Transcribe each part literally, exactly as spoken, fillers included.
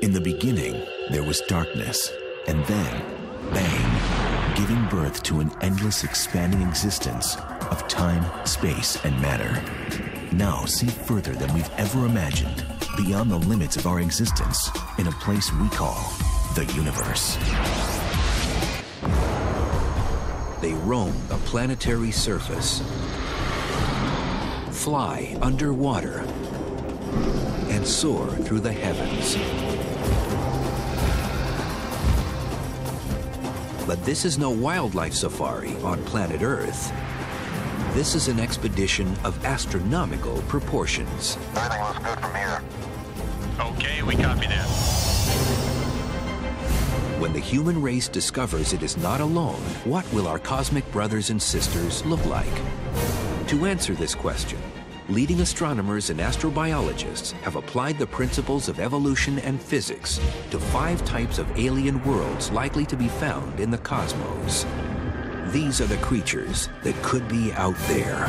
In the beginning, there was darkness, and then, bang, giving birth to an endless expanding existence of time, space, and matter. Now see further than we've ever imagined, beyond the limits of our existence, in a place we call the universe. They roam the planetary surface, fly underwater, and soar through the heavens. But this is no wildlife safari on planet Earth. This is an expedition of astronomical proportions. Everything looks good from here. Okay, we copy that. When the human race discovers it is not alone, what will our cosmic brothers and sisters look like? To answer this question, leading astronomers and astrobiologists have applied the principles of evolution and physics to five types of alien worlds likely to be found in the cosmos. These are the creatures that could be out there.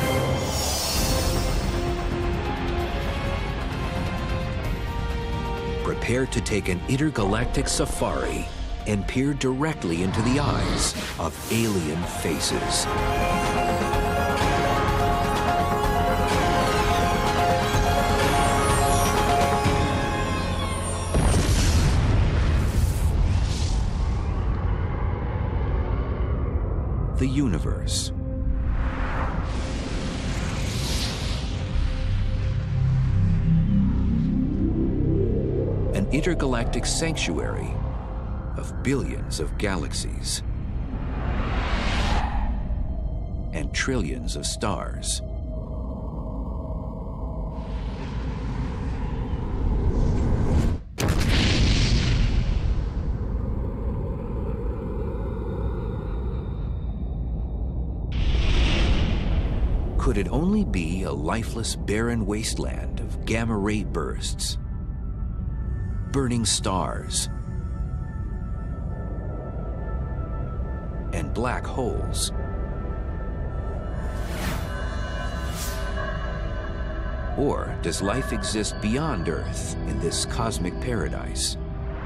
Prepare to take an intergalactic safari and peer directly into the eyes of alien faces. The universe. An intergalactic sanctuary of billions of galaxies and trillions of stars. Could it only be a lifeless, barren wasteland of gamma-ray bursts, burning stars, and black holes? Or does life exist beyond Earth in this cosmic paradise?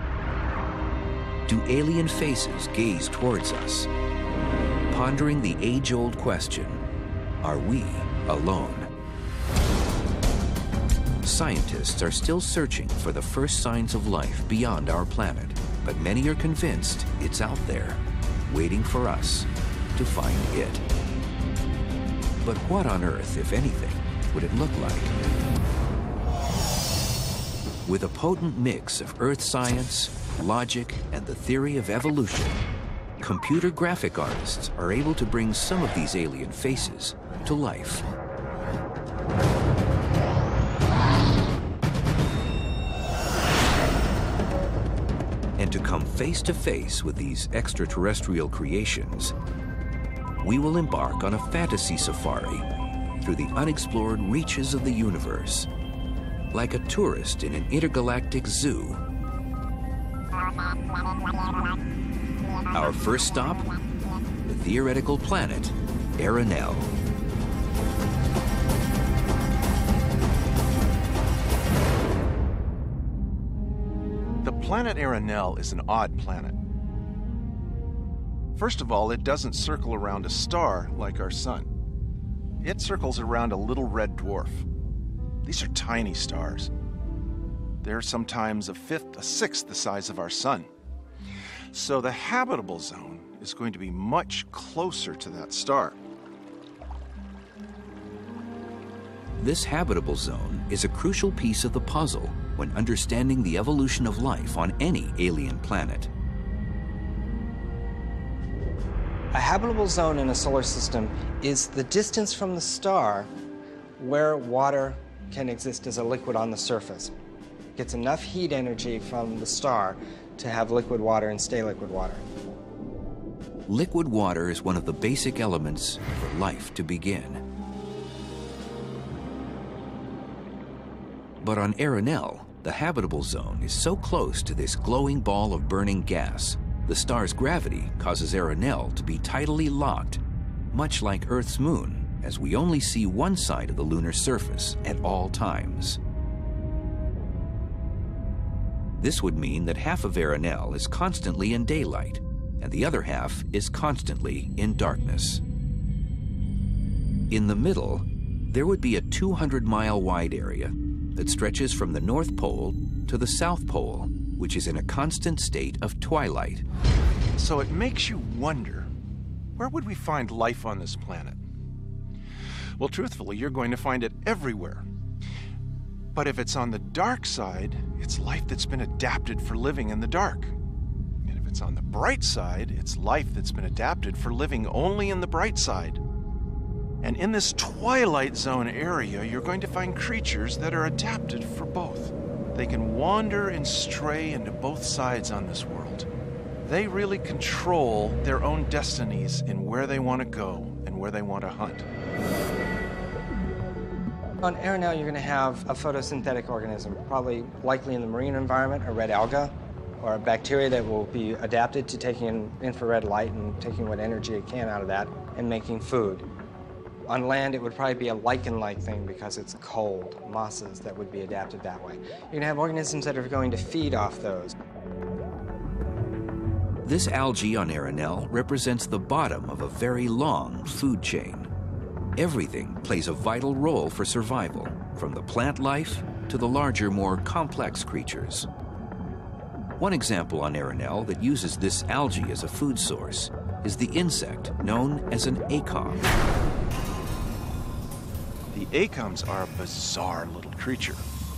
Do alien faces gaze towards us, pondering the age-old question, are we alone? Scientists are still searching for the first signs of life beyond our planet, but many are convinced it's out there, waiting for us to find it. But what on earth, if anything, would it look like? With a potent mix of earth science, logic, and the theory of evolution, computer graphic artists are able to bring some of these alien faces to life. And to come face to face with these extraterrestrial creations, we will embark on a fantasy safari through the unexplored reaches of the universe, like a tourist in an intergalactic zoo. Our first stop, the theoretical planet Aranel. The planet Aranel is an odd planet. First of all, it doesn't circle around a star like our sun. It circles around a little red dwarf. These are tiny stars. They're sometimes a fifth, a sixth the size of our sun. So the habitable zone is going to be much closer to that star. This habitable zone is a crucial piece of the puzzle when understanding the evolution of life on any alien planet. A habitable zone in a solar system is the distance from the star where water can exist as a liquid on the surface. It gets enough heat energy from the star to have liquid water and stay liquid water. Liquid water is one of the basic elements for life to begin. But on Aranel, the habitable zone is so close to this glowing ball of burning gas, the star's gravity causes Aranel to be tidally locked, much like Earth's moon, as we only see one side of the lunar surface at all times. This would mean that half of Arenal is constantly in daylight, and the other half is constantly in darkness. In the middle, there would be a two hundred mile wide area that stretches from the North Pole to the South Pole, which is in a constant state of twilight. So it makes you wonder, where would we find life on this planet? Well, truthfully, you're going to find it everywhere. But if it's on the dark side, it's life that's been adapted for living in the dark. And if it's on the bright side, it's life that's been adapted for living only in the bright side. And in this twilight zone area, you're going to find creatures that are adapted for both. They can wander and stray into both sides on this world. They really control their own destinies in where they want to go and where they want to hunt. On Arenal, you're going to have a photosynthetic organism, probably likely in the marine environment, a red alga, or a bacteria that will be adapted to taking in infrared light and taking what energy it can out of that and making food. On land, it would probably be a lichen-like thing because it's cold, mosses that would be adapted that way. You're going to have organisms that are going to feed off those. This algae on Arenal represents the bottom of a very long food chain. Everything plays a vital role for survival, from the plant life to the larger, more complex creatures. One example on Arenal that uses this algae as a food source is the insect known as an acom. The acoms are a bizarre little creature.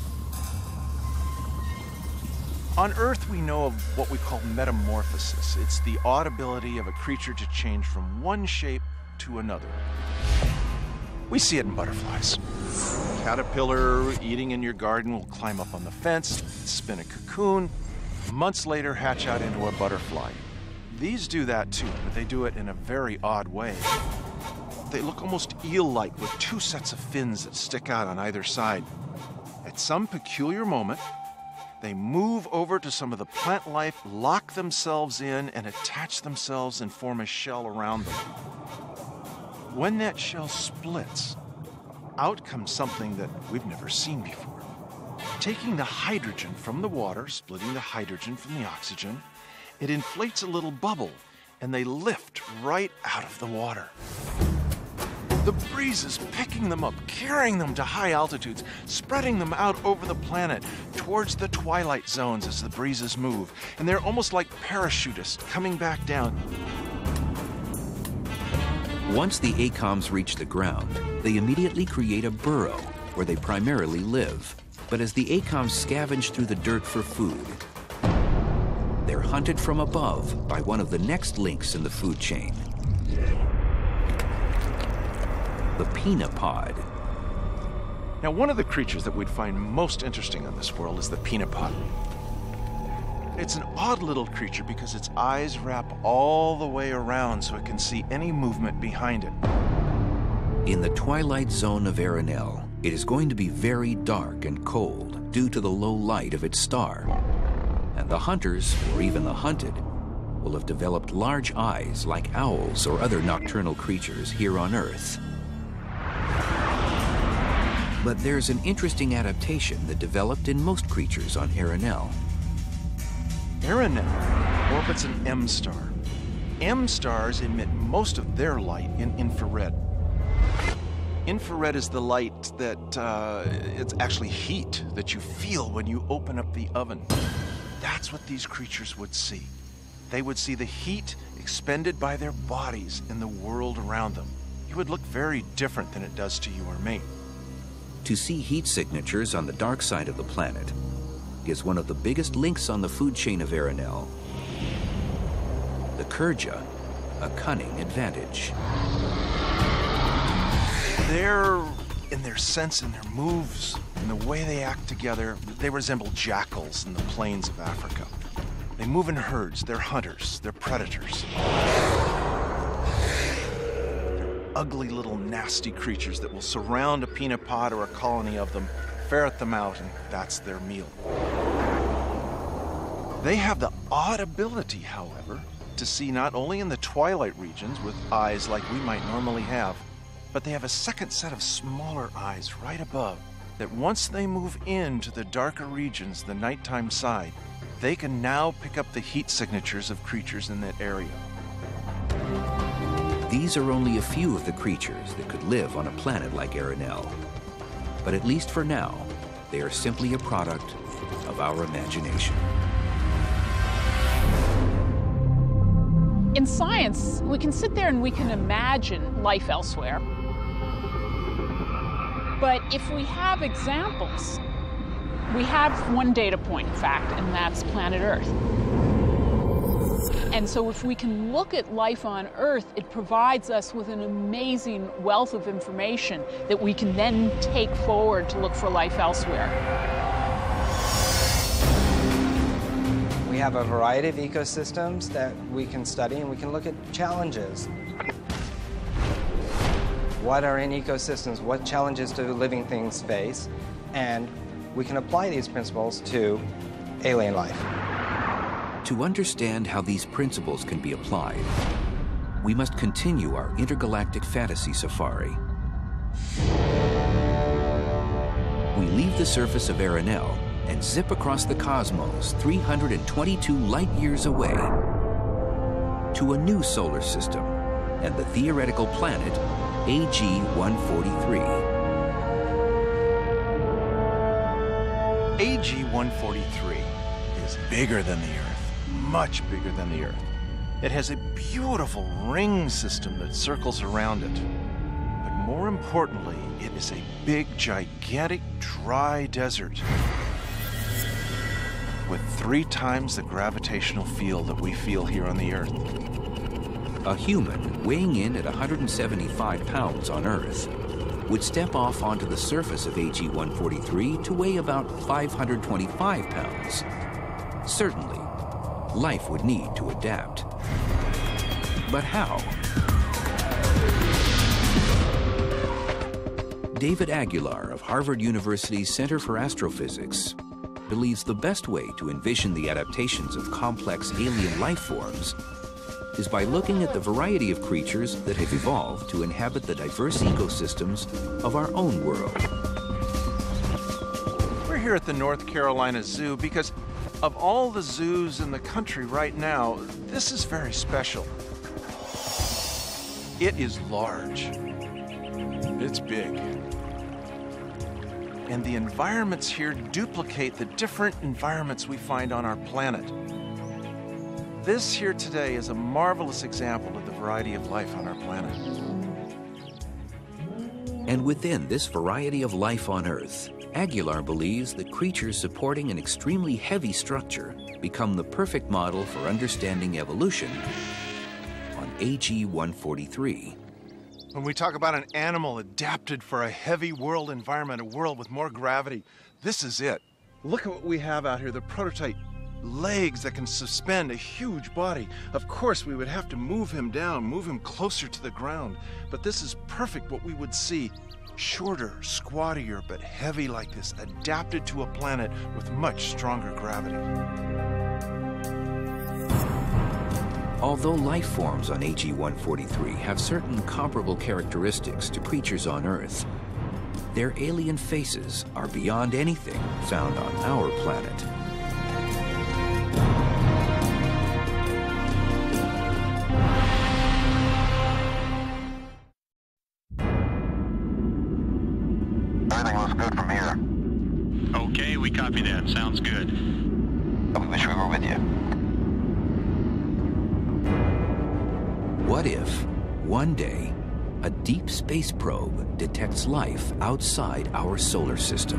On Earth, we know of what we call metamorphosis. It's the odd ability of a creature to change from one shape to another. We see it in butterflies. A caterpillar eating in your garden will climb up on the fence, spin a cocoon, months later hatch out into a butterfly. These do that too, but they do it in a very odd way. They look almost eel-like with two sets of fins that stick out on either side. At some peculiar moment, they move over to some of the plant life, lock themselves in, and attach themselves and form a shell around them. When that shell splits, out comes something that we've never seen before. Taking the hydrogen from the water, splitting the hydrogen from the oxygen, it inflates a little bubble, and they lift right out of the water. The breeze is picking them up, carrying them to high altitudes, spreading them out over the planet towards the twilight zones as the breezes move. And they're almost like parachutists coming back down. Once the acoms reach the ground, they immediately create a burrow where they primarily live. But as the acoms scavenge through the dirt for food, they're hunted from above by one of the next links in the food chain, the pinnipod. Now, one of the creatures that we'd find most interesting on this world is the pinnipod. It's an odd little creature because its eyes wrap all the way around so it can see any movement behind it. In the twilight zone of Arenal, it is going to be very dark and cold due to the low light of its star. And the hunters, or even the hunted, will have developed large eyes like owls or other nocturnal creatures here on Earth. But there's an interesting adaptation that developed in most creatures on Arenal. Arenal orbits an M star. M stars emit most of their light in infrared. Infrared is the light that, uh, it's actually heat that you feel when you open up the oven. That's what these creatures would see. They would see the heat expended by their bodies in the world around them. It would look very different than it does to you or me. To see heat signatures on the dark side of the planet is one of the biggest links on the food chain of Arenal. The Kurja, a cunning advantage. They're, in their sense, in their moves, in the way they act together, they resemble jackals in the plains of Africa. They move in herds, they're hunters, they're predators. They're ugly little nasty creatures that will surround a pinnipod or a colony of them, ferret them out, and that's their meal. They have the odd ability, however, to see not only in the twilight regions with eyes like we might normally have, but they have a second set of smaller eyes right above that once they move into the darker regions, the nighttime side, they can now pick up the heat signatures of creatures in that area. These are only a few of the creatures that could live on a planet like Arenal. But at least for now, they are simply a product of our imagination. In science, we can sit there and we can imagine life elsewhere. But if we have examples, we have one data point, in fact, and that's planet Earth. And so if we can look at life on Earth, it provides us with an amazing wealth of information that we can then take forward to look for life elsewhere. We have a variety of ecosystems that we can study, and we can look at challenges. What are in ecosystems? What challenges do living things face? And we can apply these principles to alien life. To understand how these principles can be applied, we must continue our intergalactic fantasy safari. We leave the surface of Arenal and zip across the cosmos three hundred twenty-two light-years away to a new solar system and the theoretical planet A G one forty-three. A G one forty-three is bigger than the Earth, much bigger than the Earth. It has a beautiful ring system that circles around it. But more importantly, it is a big, gigantic, dry desert with three times the gravitational field that we feel here on the Earth. A human weighing in at one hundred seventy-five pounds on Earth would step off onto the surface of A G one forty-three to weigh about five hundred twenty-five pounds. Certainly, life would need to adapt. But how? David Aguilar of Harvard University's Center for Astrophysics believes the best way to envision the adaptations of complex alien life forms is by looking at the variety of creatures that have evolved to inhabit the diverse ecosystems of our own world. We're here at the North Carolina Zoo because of all the zoos in the country right now, this is very special. It is large. It's big. And the environments here duplicate the different environments we find on our planet. This here today is a marvelous example of the variety of life on our planet. And within this variety of life on Earth, Aguilar believes that creatures supporting an extremely heavy structure become the perfect model for understanding evolution on A G one forty-three. When we talk about an animal adapted for a heavy world environment, a world with more gravity, this is it. Look at what we have out here, the prototype legs that can suspend a huge body. Of course, we would have to move him down, move him closer to the ground, but this is perfect what we would see. Shorter, squattier, but heavy like this, adapted to a planet with much stronger gravity. Although life forms on A G one forty-three have certain comparable characteristics to creatures on Earth, their alien faces are beyond anything found on our planet. Everything looks good from here. Okay, we copy that. Sounds good. I wish we were with you. What if, one day, a deep space probe detects life outside our solar system?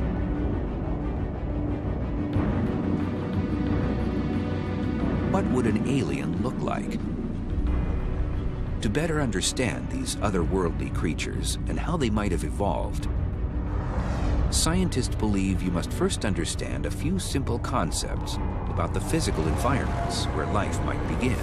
What would an alien look like? To better understand these otherworldly creatures and how they might have evolved, scientists believe you must first understand a few simple concepts about the physical environments where life might begin.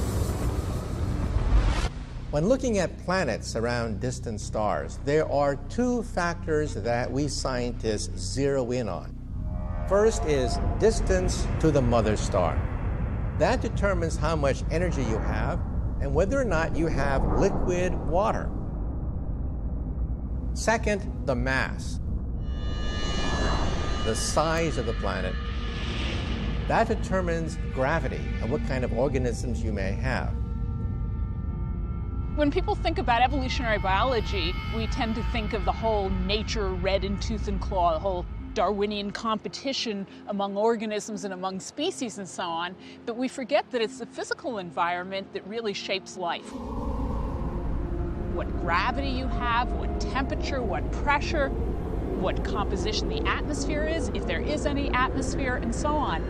When looking at planets around distant stars, there are two factors that we scientists zero in on. First is distance to the mother star. That determines how much energy you have and whether or not you have liquid water. Second, the mass, the size of the planet. That determines gravity and what kind of organisms you may have. When people think about evolutionary biology, we tend to think of the whole nature red in tooth and claw, the whole Darwinian competition among organisms and among species and so on, but we forget that it's the physical environment that really shapes life. What gravity you have, what temperature, what pressure, what composition the atmosphere is, if there is any atmosphere, and so on.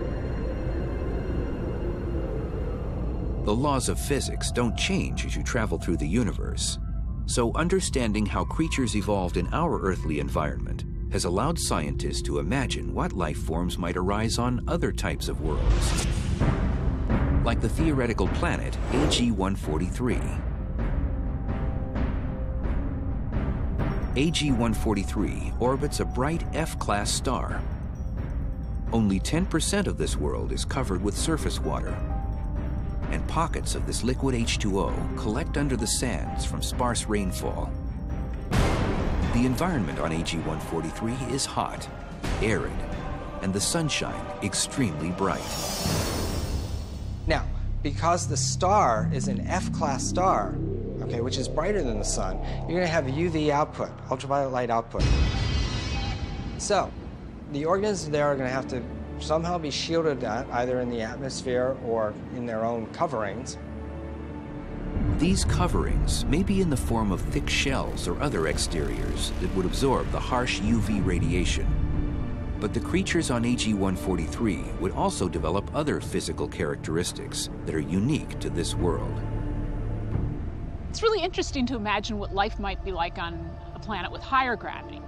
The laws of physics don't change as you travel through the universe, so understanding how creatures evolved in our earthly environment has allowed scientists to imagine what life forms might arise on other types of worlds, like the theoretical planet A G one forty-three. A G one forty-three orbits a bright F-class star. Only ten percent of this world is covered with surface water, and pockets of this liquid H two O collect under the sands from sparse rainfall. The environment on A G one forty-three is hot, arid, and the sunshine extremely bright. Now, because the star is an F-class star, okay, which is brighter than the sun, you're going to have U V output, ultraviolet light output. So, the organisms there are going to have to somehow be shielded either in the atmosphere or in their own coverings. These coverings may be in the form of thick shells or other exteriors that would absorb the harsh U V radiation. But the creatures on A G one forty-three would also develop other physical characteristics that are unique to this world. It's really interesting to imagine what life might be like on a planet with higher gravity.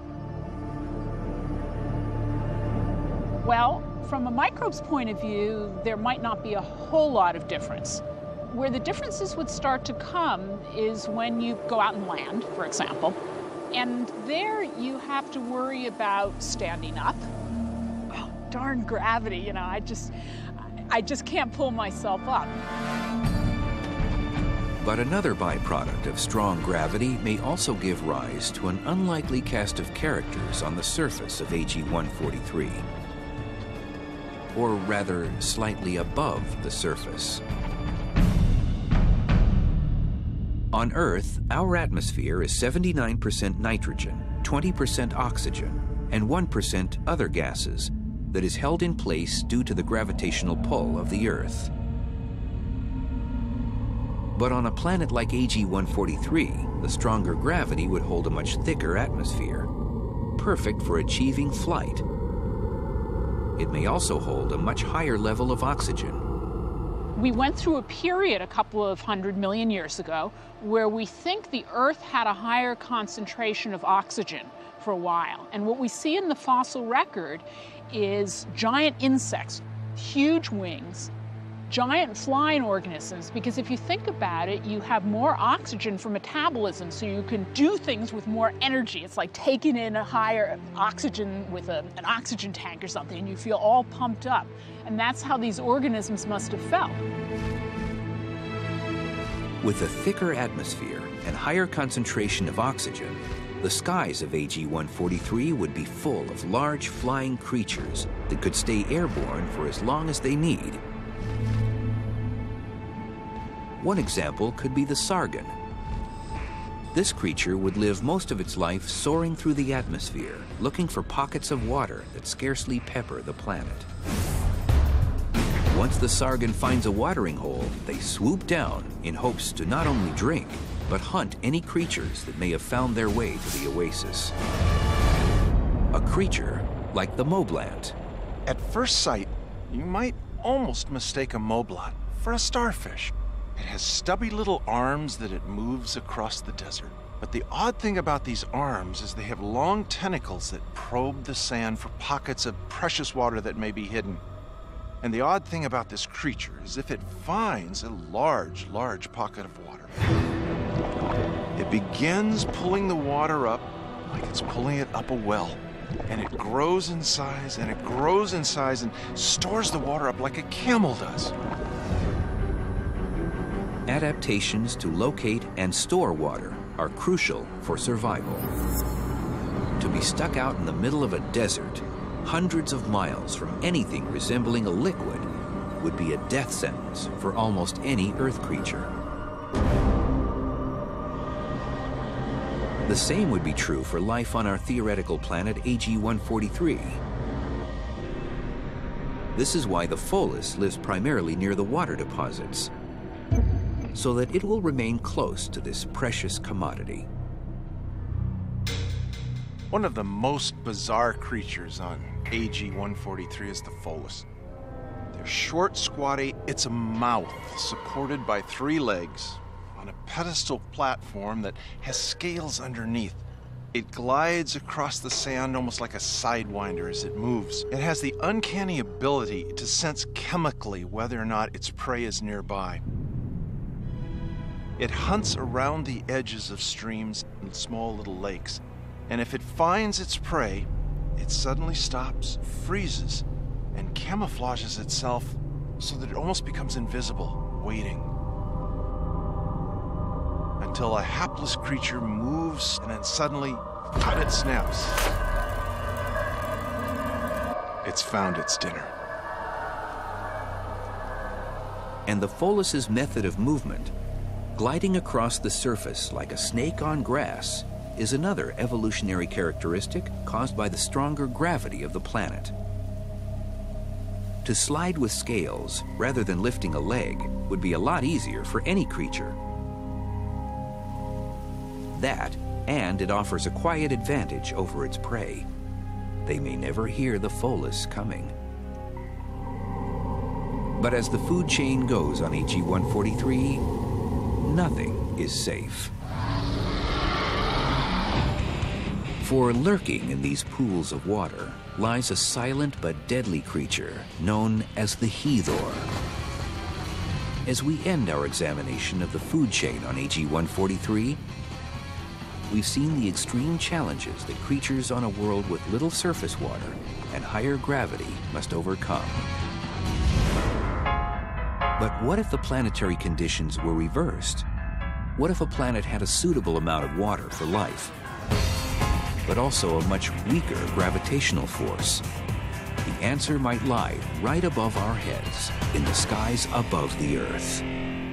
Well, from a microbe's point of view, there might not be a whole lot of difference. Where the differences would start to come is when you go out and land, for example, and there you have to worry about standing up. Oh, darn gravity, you know, I just, I just can't pull myself up. But another byproduct of strong gravity may also give rise to an unlikely cast of characters on the surface of A G one forty-three. Or rather, slightly above the surface. On Earth, our atmosphere is seventy-nine percent nitrogen, twenty percent oxygen, and one percent other gases that is held in place due to the gravitational pull of the Earth. But on a planet like A G one forty-three, the stronger gravity would hold a much thicker atmosphere, perfect for achieving flight. It may also hold a much higher level of oxygen. We went through a period a couple of hundred million years ago where we think the Earth had a higher concentration of oxygen for a while. And what we see in the fossil record is giant insects, huge wings, giant flying organisms, because if you think about it, you have more oxygen for metabolism, so you can do things with more energy. It's like taking in a higher oxygen with a, an oxygen tank or something, and you feel all pumped up. And that's how these organisms must have felt. With a thicker atmosphere and higher concentration of oxygen, the skies of A G one forty-three would be full of large flying creatures that could stay airborne for as long as they need. One example could be the sargon. This creature would live most of its life soaring through the atmosphere, looking for pockets of water that scarcely pepper the planet. Once the sargon finds a watering hole, they swoop down in hopes to not only drink, but hunt any creatures that may have found their way to the oasis. A creature like the moblant. At first sight, you might almost mistake a moblot for a starfish. It has stubby little arms that it moves across the desert. But the odd thing about these arms is they have long tentacles that probe the sand for pockets of precious water that may be hidden. And the odd thing about this creature is if it finds a large, large pocket of water, it begins pulling the water up like it's pulling it up a well. And it grows in size, and it grows in size, and stores the water up like a camel does. Adaptations to locate and store water are crucial for survival. To be stuck out in the middle of a desert hundreds of miles from anything resembling a liquid would be a death sentence for almost any Earth creature. The same would be true for life on our theoretical planet A G one forty-three. This is why the Pholus lives primarily near the water deposits, so that it will remain close to this precious commodity. One of the most bizarre creatures on A G one forty-three is the Pholus. They're short, squatty. It's a mouth supported by three legs on a pedestal platform that has scales underneath. It glides across the sand almost like a sidewinder as it moves. It has the uncanny ability to sense chemically whether or not its prey is nearby. It hunts around the edges of streams and small little lakes. And if it finds its prey, it suddenly stops, freezes, and camouflages itself so that it almost becomes invisible, waiting. Until a hapless creature moves and then suddenly, it snaps. It's found its dinner. And the Pholus's method of movement, gliding across the surface like a snake on grass, is another evolutionary characteristic caused by the stronger gravity of the planet. To slide with scales rather than lifting a leg would be a lot easier for any creature. That, and it offers a quiet advantage over its prey. They may never hear the Pholus coming. But as the food chain goes on A G one forty-three, nothing is safe. For lurking in these pools of water lies a silent but deadly creature known as the Hethor. As we end our examination of the food chain on A G one forty-three, we've seen the extreme challenges that creatures on a world with little surface water and higher gravity must overcome. But what if the planetary conditions were reversed? What if a planet had a suitable amount of water for life, but also a much weaker gravitational force? The answer might lie right above our heads, in the skies above the Earth.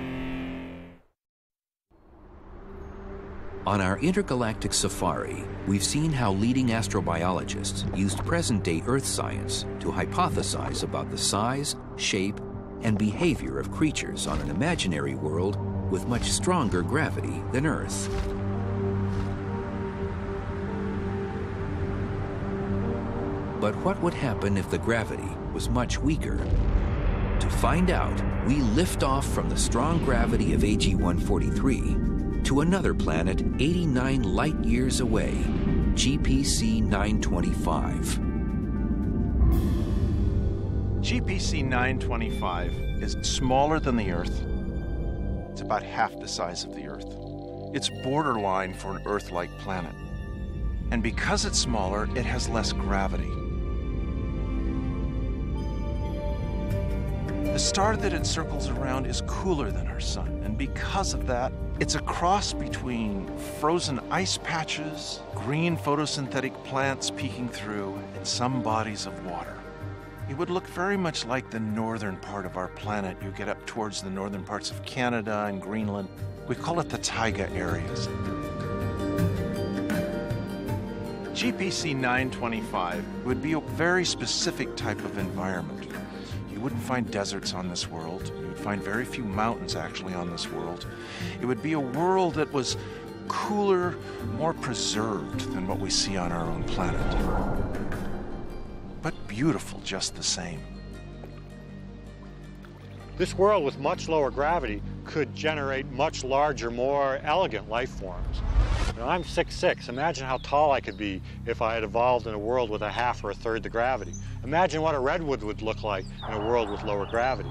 On our intergalactic safari, we've seen how leading astrobiologists used present-day Earth science to hypothesize about the size, shape, and behavior of creatures on an imaginary world with much stronger gravity than Earth. But what would happen if the gravity was much weaker? To find out, we lift off from the strong gravity of A G one forty-three to another planet eighty-nine light-years away, G P C nine twenty-five. G P C nine twenty-five is smaller than the Earth. It's about half the size of the Earth. It's borderline for an Earth-like planet. And because it's smaller, it has less gravity. The star that it circles around is cooler than our sun, and because of that, it's a cross between frozen ice patches, green photosynthetic plants peeking through, and some bodies of water. It would look very much like the northern part of our planet. You get up towards the northern parts of Canada and Greenland. We call it the taiga areas. G P C nine twenty-five would be a very specific type of environment. You wouldn't find deserts on this world. You would find very few mountains actually on this world. It would be a world that was cooler, more preserved than what we see on our own planet. But beautiful just the same. This world with much lower gravity could generate much larger, more elegant life forms. You know, I'm six foot six. Imagine how tall I could be if I had evolved in a world with a half or a third the gravity. Imagine what a redwood would look like in a world with lower gravity.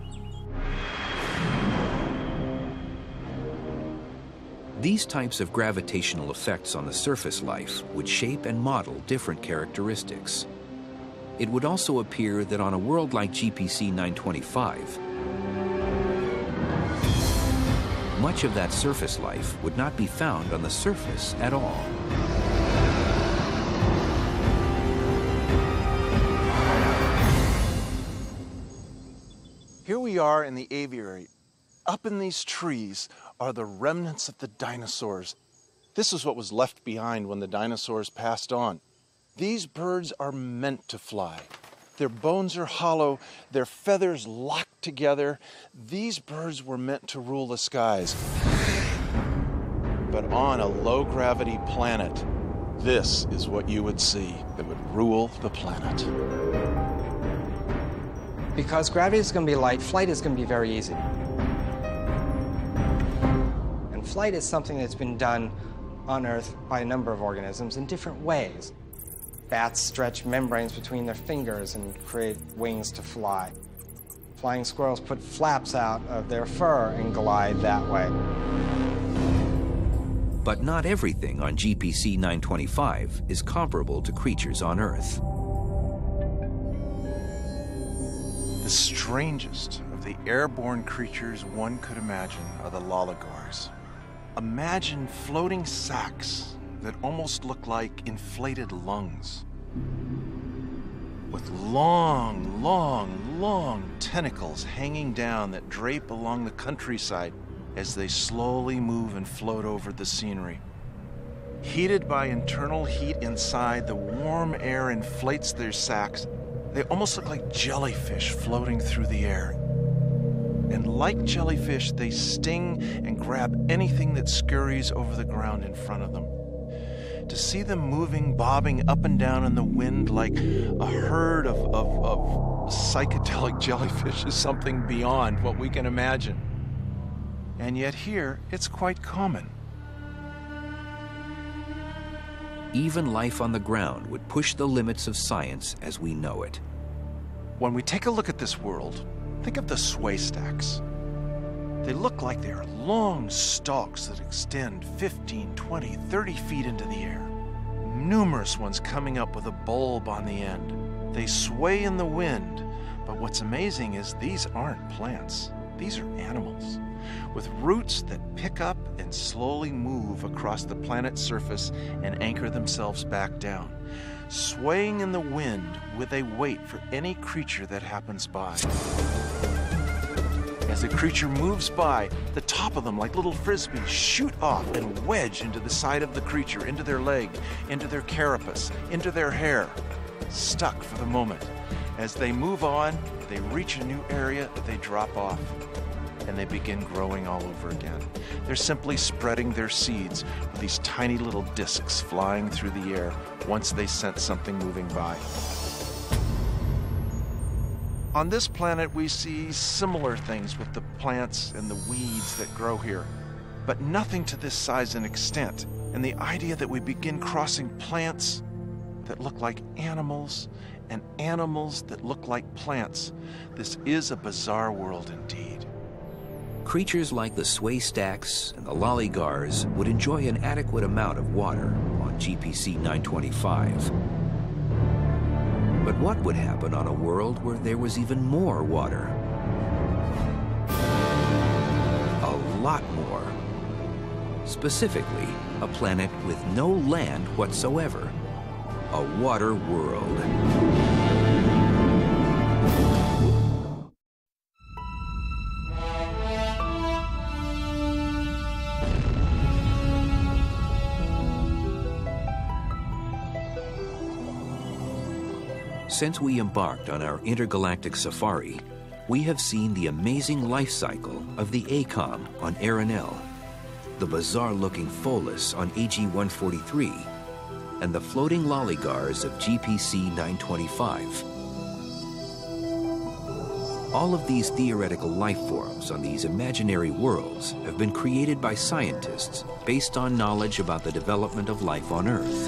These types of gravitational effects on the surface life would shape and model different characteristics. It would also appear that on a world like G P C nine twenty-five, much of that surface life would not be found on the surface at all. Here we are in the aviary. Up in these trees are the remnants of the dinosaurs. This is what was left behind when the dinosaurs passed on. These birds are meant to fly. Their bones are hollow, their feathers locked together. These birds were meant to rule the skies. But on a low-gravity planet, this is what you would see that would rule the planet. Because gravity is going to be light, flight is going to be very easy. And flight is something that's been done on Earth by a number of organisms in different ways. Bats stretch membranes between their fingers and create wings to fly. Flying squirrels put flaps out of their fur and glide that way. But not everything on G P C nine twenty-five is comparable to creatures on Earth. The strangest of the airborne creatures one could imagine are the loligars. Imagine floating sacs that almost look like inflated lungs, with long, long, long tentacles hanging down that drape along the countryside as they slowly move and float over the scenery. Heated by internal heat inside, the warm air inflates their sacs. They almost look like jellyfish floating through the air. And like jellyfish, they sting and grab anything that scurries over the ground in front of them. To see them moving, bobbing up and down in the wind like a herd of, of, of psychedelic jellyfish is something beyond what we can imagine. And yet here, it's quite common. Even life on the ground would push the limits of science as we know it. When we take a look at this world, think of the sway stacks. They look like they are long stalks that extend fifteen, twenty, thirty feet into the air. Numerous ones coming up with a bulb on the end. They sway in the wind, but what's amazing is these aren't plants. These are animals, with roots that pick up and slowly move across the planet's surface and anchor themselves back down, swaying in the wind with a weight for any creature that happens by. As the creature moves by, the top of them, like little frisbees, shoot off and wedge into the side of the creature, into their leg, into their carapace, into their hair, stuck for the moment. As they move on, they reach a new area, they drop off, and they begin growing all over again. They're simply spreading their seeds with these tiny little discs flying through the air once they sense something moving by. On this planet, we see similar things with the plants and the weeds that grow here, but nothing to this size and extent. And the idea that we begin crossing plants that look like animals and animals that look like plants, this is a bizarre world indeed. Creatures like the sway stacks and the loligars would enjoy an adequate amount of water on G P C nine twenty-five. But what would happen on a world where there was even more water? A lot more. Specifically, a planet with no land whatsoever. A water world. Since we embarked on our intergalactic safari, we have seen the amazing life cycle of the ACOM on Aranel, the bizarre-looking Pholus on A G one forty-three, and the floating loligars of G P C nine twenty-five. All of these theoretical life forms on these imaginary worlds have been created by scientists based on knowledge about the development of life on Earth.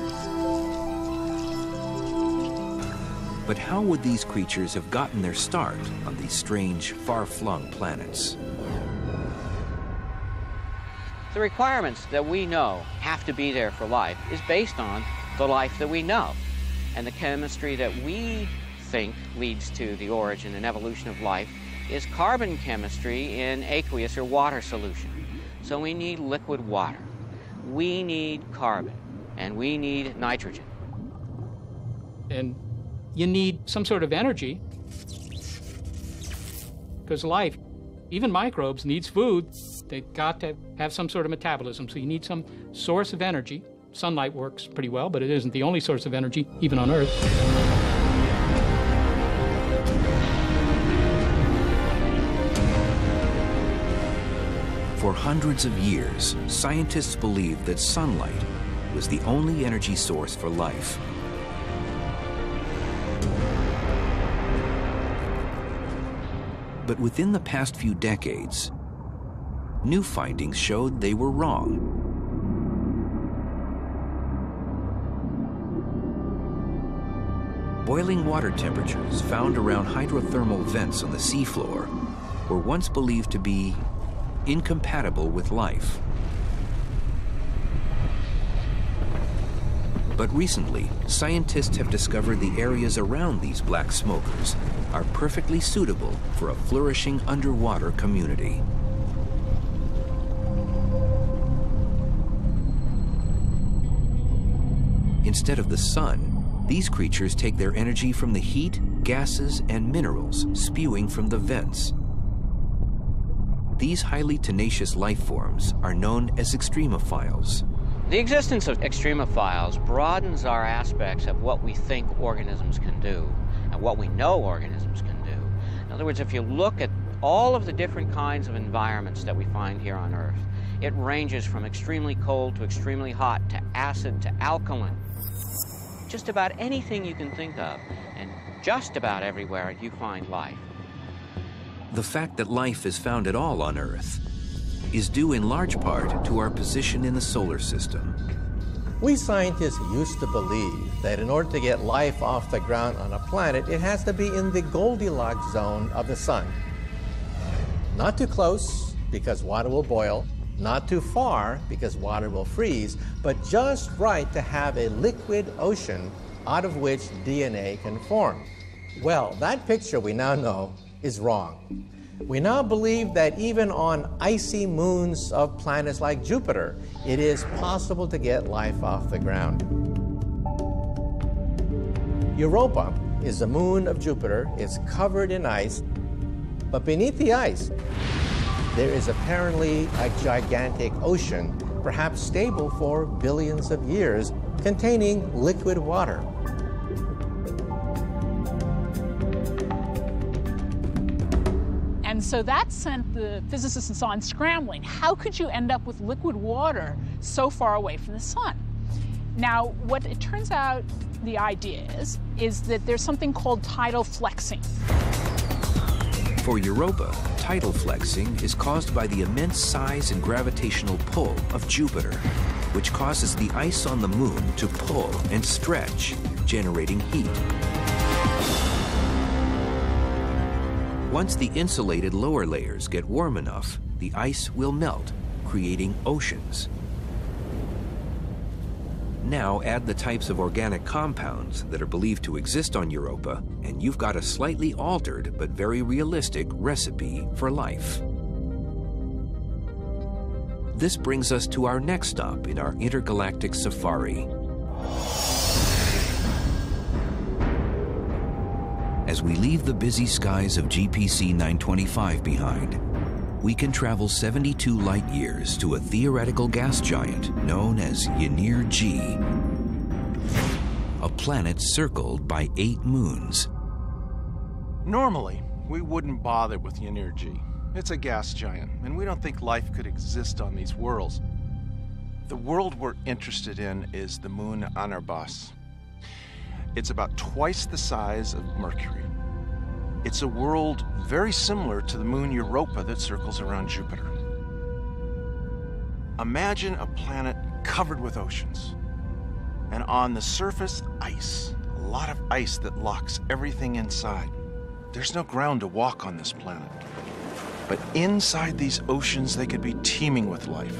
But how would these creatures have gotten their start on these strange, far-flung planets? The requirements that we know have to be there for life is based on the life that we know. And the chemistry that we think leads to the origin and evolution of life is carbon chemistry in aqueous or water solution. So we need liquid water. We need carbon, and we need nitrogen. And you need some sort of energy. because life, even microbes, needs food. They've got to have some sort of metabolism, so you need some source of energy. Sunlight works pretty well, but it isn't the only source of energy, even on Earth. For hundreds of years, scientists believed that sunlight was the only energy source for life. But within the past few decades, new findings showed they were wrong. Boiling water temperatures found around hydrothermal vents on the seafloor were once believed to be incompatible with life. But recently, scientists have discovered the areas around these black smokers are perfectly suitable for a flourishing underwater community. Instead of the sun, these creatures take their energy from the heat, gases, and minerals spewing from the vents. These highly tenacious life forms are known as extremophiles. The existence of extremophiles broadens our aspects of what we think organisms can do and what we know organisms can do. In other words, if you look at all of the different kinds of environments that we find here on Earth, it ranges from extremely cold to extremely hot to acid to alkaline. Just about anything you can think of, and just about everywhere you find life. The fact that life is found at all on Earth is due in large part to our position in the solar system. We scientists used to believe that in order to get life off the ground on a planet, it has to be in the Goldilocks zone of the sun. Not too close, because water will boil, not too far, because water will freeze, but just right to have a liquid ocean out of which D N A can form. Well, that picture we now know is wrong. We now believe that even on icy moons of planets like Jupiter, it is possible to get life off the ground. Europa is the moon of Jupiter. It's covered in ice, but beneath the ice, there is apparently a gigantic ocean, perhaps stable for billions of years, containing liquid water. And so that sent the physicists and so on scrambling. How could you end up with liquid water so far away from the sun? Now, what it turns out the idea is, is that there's something called tidal flexing. For Europa, tidal flexing is caused by the immense size and gravitational pull of Jupiter, which causes the ice on the moon to pull and stretch, generating heat. Once the insulated lower layers get warm enough, the ice will melt, creating oceans. Now add the types of organic compounds that are believed to exist on Europa, and you've got a slightly altered but very realistic recipe for life. This brings us to our next stop in our intergalactic safari. As we leave the busy skies of G P C nine twenty-five behind, we can travel seventy-two light years to a theoretical gas giant known as Ynir G, a planet circled by eight moons. Normally, we wouldn't bother with Ynir G. It's a gas giant, and we don't think life could exist on these worlds. The world we're interested in is the moon Anarbas. It's about twice the size of Mercury. It's a world very similar to the moon Europa that circles around Jupiter. Imagine a planet covered with oceans, and on the surface, ice. A lot of ice that locks everything inside. There's no ground to walk on this planet. But inside these oceans, they could be teeming with life.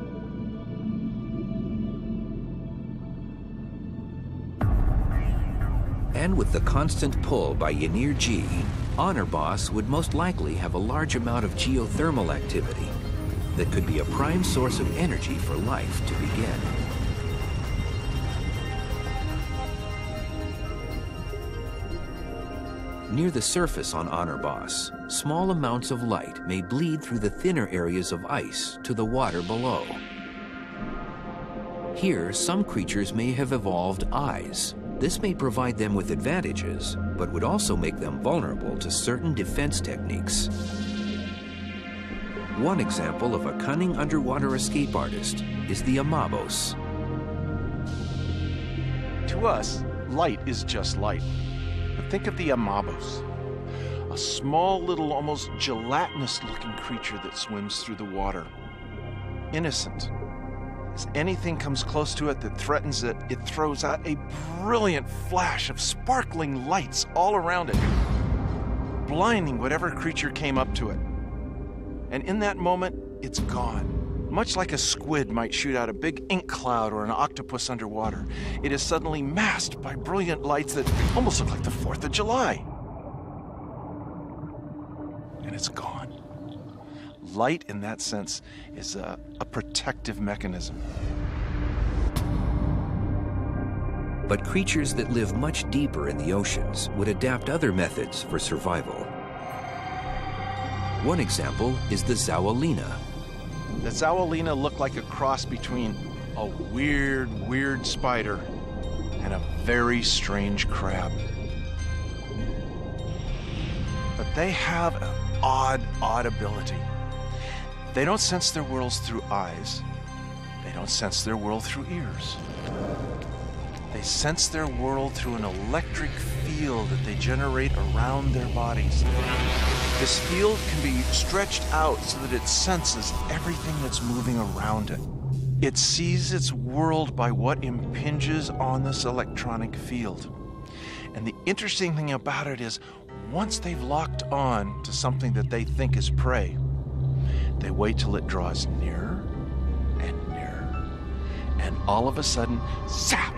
And with the constant pull by Ynir G, Anarbas would most likely have a large amount of geothermal activity that could be a prime source of energy for life to begin. Near the surface on Honorboss, small amounts of light may bleed through the thinner areas of ice to the water below. Here, some creatures may have evolved eyes. This may provide them with advantages, but would also make them vulnerable to certain defense techniques. One example of a cunning underwater escape artist is the Amabos. To us, light is just light. But think of the Amabos, a small little, almost gelatinous-looking creature that swims through the water. Innocent. As anything comes close to it that threatens it, it throws out a brilliant flash of sparkling lights all around it, blinding whatever creature came up to it. And in that moment, it's gone. Much like a squid might shoot out a big ink cloud or an octopus underwater, it is suddenly masked by brilliant lights that almost look like the fourth of July. And it's gone. Light, in that sense, is a, a protective mechanism. But creatures that live much deeper in the oceans would adapt other methods for survival. One example is the Zaualina. The Zaualina look like a cross between a weird, weird spider and a very strange crab. But they have an odd, odd ability. They don't sense their worlds through eyes. They don't sense their world through ears. They sense their world through an electric field that they generate around their bodies. This field can be stretched out so that it senses everything that's moving around it. It sees its world by what impinges on this electronic field. And the interesting thing about it is, once they've locked on to something that they think is prey, they wait till it draws nearer and nearer. And all of a sudden, zap!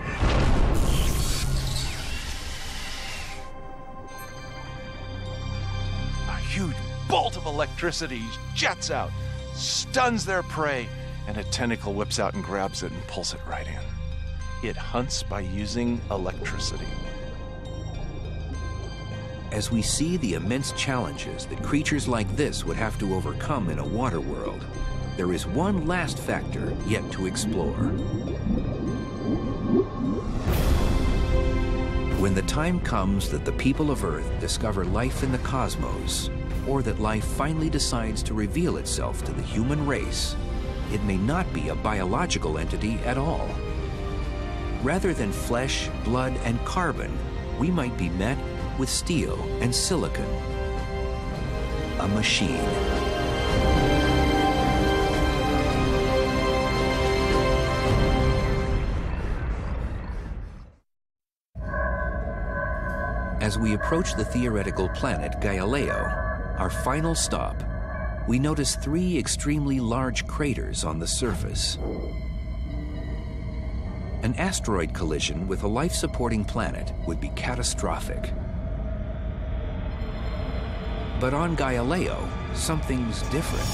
A huge bolt of electricity jets out, stuns their prey, and a tentacle whips out and grabs it and pulls it right in. It hunts by using electricity. As we see the immense challenges that creatures like this would have to overcome in a water world, there is one last factor yet to explore. When the time comes that the people of Earth discover life in the cosmos, or that life finally decides to reveal itself to the human race, it may not be a biological entity at all. Rather than flesh, blood, and carbon, we might be met with steel and silicon. A machine. As we approach the theoretical planet Galileo, our final stop, we notice three extremely large craters on the surface. An asteroid collision with a life-supporting planet would be catastrophic. But on Galileo, something's different.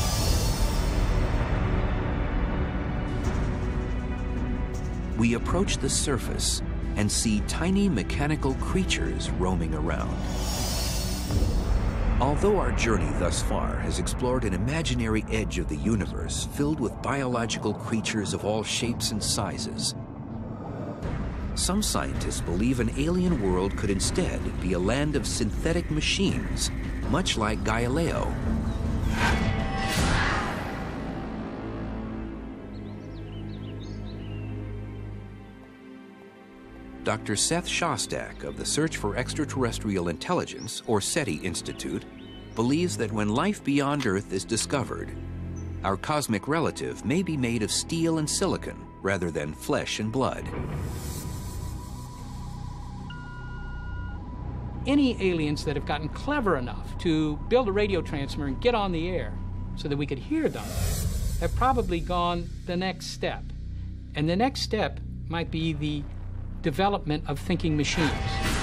We approach the surface and see tiny mechanical creatures roaming around. Although our journey thus far has explored an imaginary edge of the universe filled with biological creatures of all shapes and sizes, some scientists believe an alien world could instead be a land of synthetic machines, much like Galileo. Doctor Seth Shostak of the Search for Extraterrestrial Intelligence, or SETI Institute, believes that when life beyond Earth is discovered, our cosmic relative may be made of steel and silicon rather than flesh and blood. Any aliens that have gotten clever enough to build a radio transmitter and get on the air so that we could hear them have probably gone the next step. And the next step might be the development of thinking machines.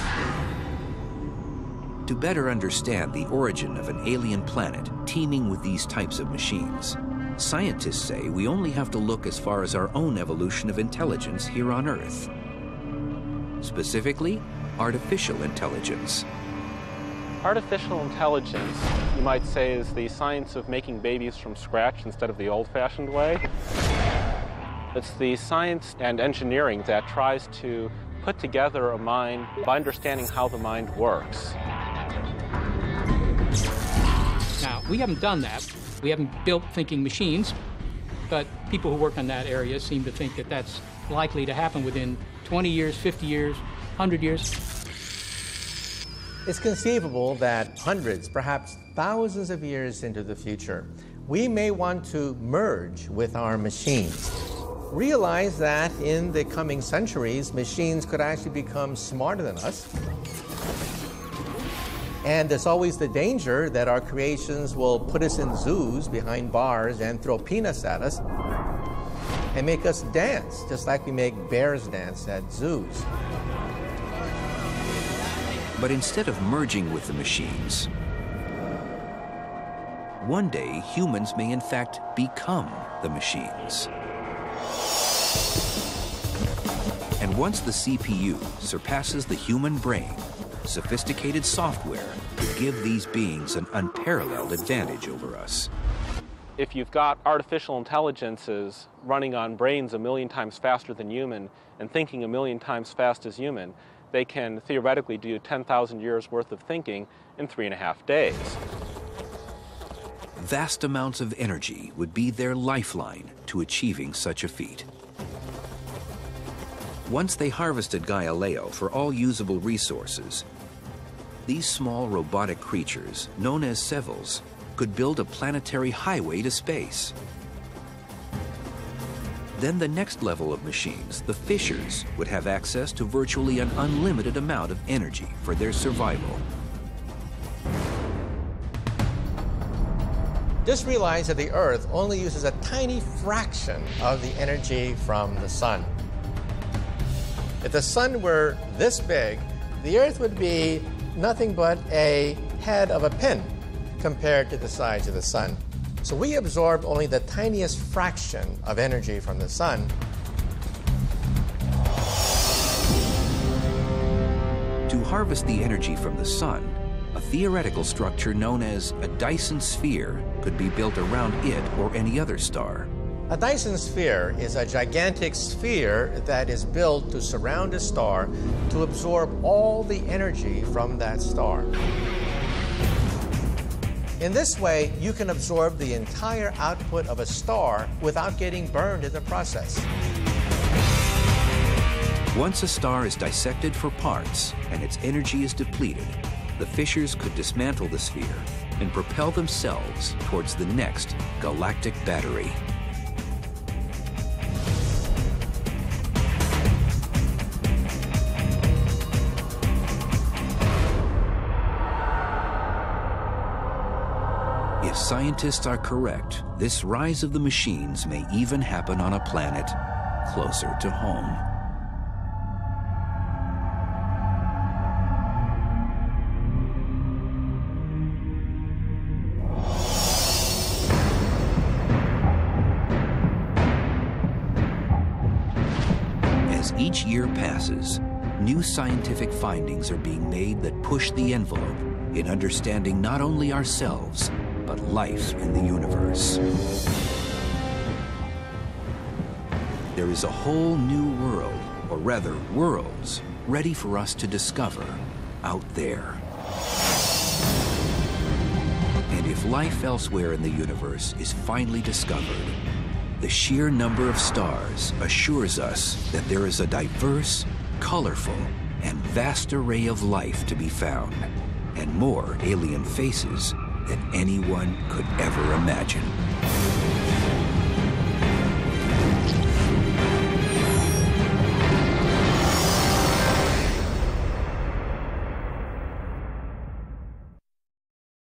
To better understand the origin of an alien planet teeming with these types of machines, scientists say we only have to look as far as our own evolution of intelligence here on Earth. Specifically, artificial intelligence. Artificial intelligence, you might say, is the science of making babies from scratch instead of the old-fashioned way. It's the science and engineering that tries to put together a mind by understanding how the mind works. Now, we haven't done that. We haven't built thinking machines, but people who work on that area seem to think that that's likely to happen within twenty years, fifty years, one hundred years. It's conceivable that hundreds, perhaps thousands of years into the future, we may want to merge with our machines. Realize that in the coming centuries, machines could actually become smarter than us. And there's always the danger that our creations will put us in zoos behind bars and throw peanuts at us and make us dance, just like we make bears dance at zoos. But instead of merging with the machines, one day humans may in fact become the machines. And once the C P U surpasses the human brain, sophisticated software could give these beings an unparalleled advantage over us. If you've got artificial intelligences running on brains a million times faster than human and thinking a million times fast as human, they can theoretically do ten thousand years worth of thinking in three and a half days. Vast amounts of energy would be their lifeline to achieving such a feat. Once they harvested Galileo for all usable resources, these small robotic creatures, known as Sevils, could build a planetary highway to space. Then the next level of machines, the Fishers, would have access to virtually an unlimited amount of energy for their survival. Just realize that the Earth only uses a tiny fraction of the energy from the sun. If the sun were this big, the Earth would be nothing but a head of a pin compared to the size of the sun. So we absorb only the tiniest fraction of energy from the sun. To harvest the energy from the sun, a theoretical structure known as a Dyson sphere could be built around it or any other star. A Dyson sphere is a gigantic sphere that is built to surround a star to absorb all the energy from that star. In this way, you can absorb the entire output of a star without getting burned in the process. Once a star is dissected for parts and its energy is depleted, the Fishers could dismantle the sphere and propel themselves towards the next galactic battery. If scientists are correct, this rise of the machines may even happen on a planet closer to home. As each year passes, new scientific findings are being made that push the envelope in understanding not only ourselves, but life in the universe. There is a whole new world, or rather worlds, ready for us to discover out there. And if life elsewhere in the universe is finally discovered, the sheer number of stars assures us that there is a diverse, colorful, and vast array of life to be found, and more alien faces than anyone could ever imagine.